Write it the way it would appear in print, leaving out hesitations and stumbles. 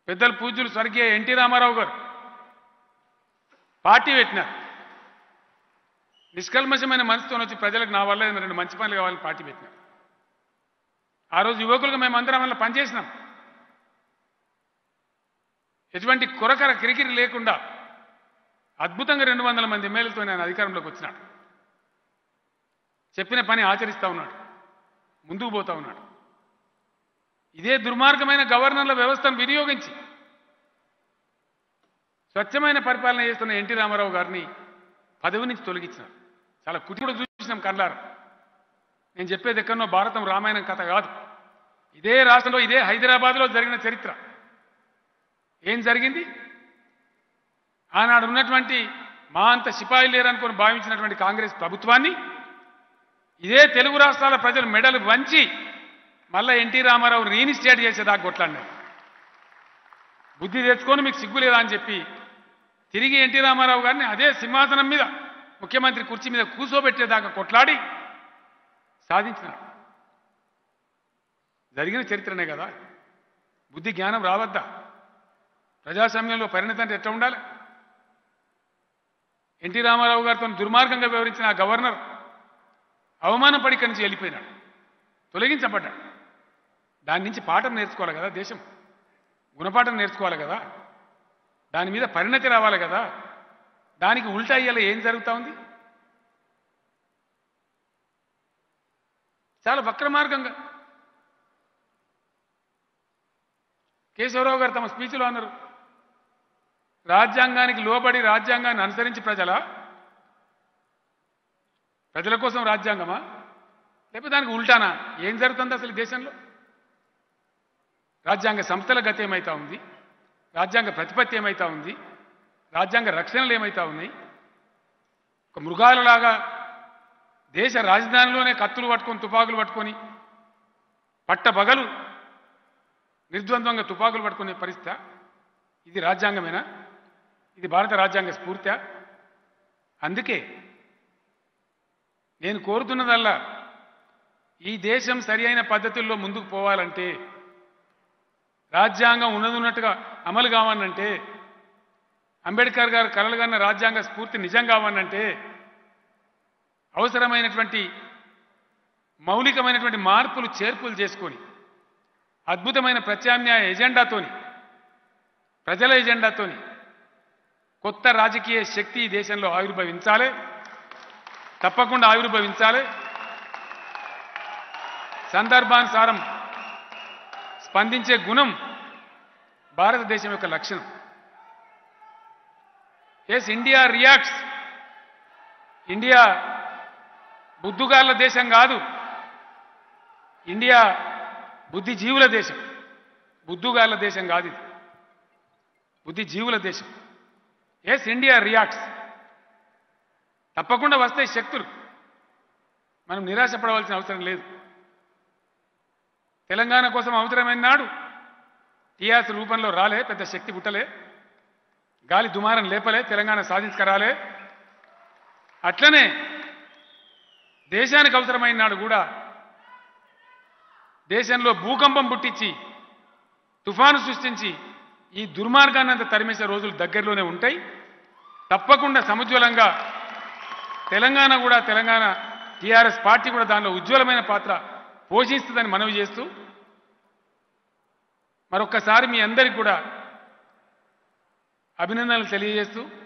పెద్దలు పూజ్యులు స్వర్గీయ ఎన్టీ రామారావు గారు పార్టీ పెట్టినారు. నిష్కల్మషమైన మనసుతో వచ్చి ప్రజలకు నా వల్ల 2 మంచి పనులు కావాలని పార్టీ పెట్టినారు. ఆ రోజు యువకులుగా మేమందరం వల్ల పనిచేసినాం. ఎటువంటి కొరకర కిరికిరి లేకుండా అద్భుతంగా 200 మంది ఎమ్మెల్యేలతో ఆయన అధికారంలోకి వచ్చినాడు. చెప్పిన పని ఆచరిస్తూ ఉన్నాడు, ముందుకు పోతా ఉన్నాడు. ఇదే దుర్మార్గమైన గవర్నర్ల వ్యవస్థను వినియోగించి స్వచ్ఛమైన పరిపాలన చేస్తున్న ఎన్టీ రామారావు గారిని పదవి నుంచి తొలగించినారు. చాలా కుటి కూడా చూసినాం కళ్ళారా. నేను చెప్పేది ఎక్కడనో భారతం రామాయణం కథ కాదు. ఇదే రాష్ట్రంలో ఇదే హైదరాబాద్లో జరిగిన చరిత్ర. ఏం జరిగింది? ఆనాడు ఉన్నటువంటి మా అంత సిపాయి లేరనుకొని భావించినటువంటి కాంగ్రెస్ ప్రభుత్వాన్ని ఇదే తెలుగు రాష్ట్రాల ప్రజలు మెడలు వంచి మళ్ళా ఎన్టీ రామారావు రీఇన్స్టేట్ చేసేదాకా కొట్లాడినారు. బుద్ధి తెచ్చుకొని మీకు సిగ్గు లేదా అని చెప్పి తిరిగి ఎన్టీ రామారావు గారిని అదే సింహాసనం మీద ముఖ్యమంత్రి కుర్చీ మీద కూర్చోబెట్టేదాకా కొట్లాడి సాధించినారు. జరిగిన చరిత్రనే కదా. బుద్ధి జ్ఞానం రావద్దా? ప్రజాస్వామ్యంలో పరిణతి అంటే ఎట్లా ఉండాలి? ఎన్టీ రామారావు గారితో దుర్మార్గంగా వ్యవహరించిన ఆ గవర్నర్ అవమానపడి ఇక్కడి నుంచి వెళ్ళిపోయినాడు, తొలగించబడ్డాడు. దాని నుంచి పాఠం నేర్చుకోవాలి కదా దేశం, గుణపాఠం నేర్చుకోవాలి కదా, దాని మీద పరిణతి రావాలి కదా. దానికి ఉల్టా అయ్యేలా ఏం జరుగుతూ ఉంది? చాలా వక్రమార్గంగా కేశవరావు గారు తమ స్పీచ్లో అన్నారు, రాజ్యాంగానికి లోబడి రాజ్యాంగాన్ని అనుసరించి ప్రజల కోసం రాజ్యాంగమా, లేకపోతే దానికి ఉల్టానా? ఏం జరుగుతుంది అసలు దేశంలో? రాజ్యాంగ సంస్థల గతి ఏమైతా ఉంది? రాజ్యాంగ ప్రతిపత్తి ఏమైతా ఉంది? రాజ్యాంగ రక్షణలు ఏమైతా ఉన్నాయి? ఒక మృగాలలాగా దేశ రాజధానిలోనే కత్తులు పట్టుకొని తుపాకులు పట్టుకొని పట్టబగలు నిర్ద్వంద్వంగా తుపాకులు పట్టుకునే పరిస్థితి. ఇది రాజ్యాంగమేనా? ఇది భారత రాజ్యాంగ స్ఫూర్తి? అందుకే నేను కోరుతున్నదల్లా ఈ దేశం సరి అయిన పద్ధతుల్లో ముందుకు పోవాలంటే, రాజ్యాంగం ఉన్నట్టుగా అమలు కావాలంటే, అంబేద్కర్ గారు కలలుగన్న రాజ్యాంగ స్ఫూర్తి నిజం కావాలంటే అవసరమైనటువంటి మౌలికమైనటువంటి మార్పులు చేర్పులు చేసుకొని అద్భుతమైన ప్రత్యామ్నాయ ఎజెండాతోని, ప్రజల ఎజెండాతోని కొత్త రాజకీయ శక్తి ఈ దేశంలో ఆవిర్భవించాలి. తప్పకుండా ఆవిర్భవించాలి. సందర్భానుసారం స్పందించే గుణం భారతదేశం యొక్క లక్షణం. Yes, India reacts. ఇండియా బుద్ధుగాళ్ళ దేశం కాదు, ఇండియా బుద్ధిజీవుల దేశం. బుద్ధుగాళ్ళ దేశం కాదు, ఇది బుద్ధిజీవుల దేశం. Yes, India reacts. తప్పకుండా వస్తాయి శక్తులు, మనం నిరాశపడవలసిన అవసరం లేదు. తెలంగాణ కోసం అవసరమైన నాడు టీఆర్ఎస్ రూపంలో రాలే, పెద్ద శక్తి పుట్టలే, గాలి దుమారం లేపలే, తెలంగాణ సాధించుకరాలే. అట్లనే దేశానికి అవసరమైన నాడు కూడా దేశంలో భూకంపం పుట్టించి తుఫాను సృష్టించి ఈ దుర్మార్గాన్ని అంతా తరిమేసే రోజులు దగ్గరలోనే ఉంటాయి. తప్పకుండా సముజ్వలంగా తెలంగాణ టీఆర్ఎస్ పార్టీ కూడా దానిలో ఉజ్వలమైన పాత్ర పోషిస్తుందని మనవి చేస్తూ, మరొక్కసారి మీ అందరికీ కూడా అభినందనలు తెలియజేస్తూ